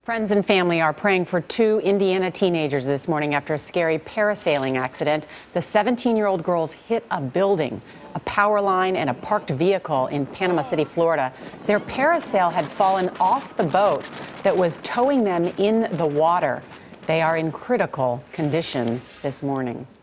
Friends and family are praying for two Indiana teenagers this morning after a scary parasailing accident. The 17-year-old girls hit a building, a power line, and a parked vehicle in Panama City, Florida. Their parasail had fallen off the boat that was towing them in the water. They are in critical condition this morning.